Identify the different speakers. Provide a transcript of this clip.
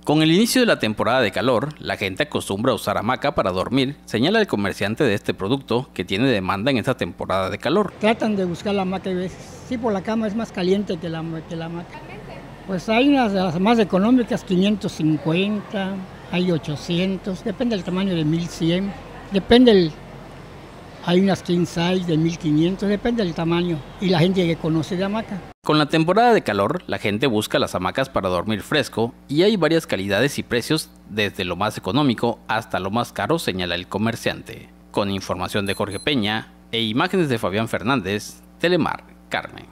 Speaker 1: Con el inicio de la temporada de calor, la gente acostumbra a usar hamaca para dormir, señala el comerciante de este producto que tiene demanda en esta temporada de calor.
Speaker 2: Tratan de buscar la hamaca y ves, sí, por la cama es más caliente que la hamaca. Pues hay unas de las más económicas, 550, hay 800, depende del tamaño de 1100, hay unas king size de 1500, depende del tamaño y la gente que conoce de hamaca.
Speaker 1: Con la temporada de calor, la gente busca las hamacas para dormir fresco y hay varias calidades y precios desde lo más económico hasta lo más caro, señala el comerciante. Con información de Jorge Peña e imágenes de Fabián Fernández, Telemar, Carmen.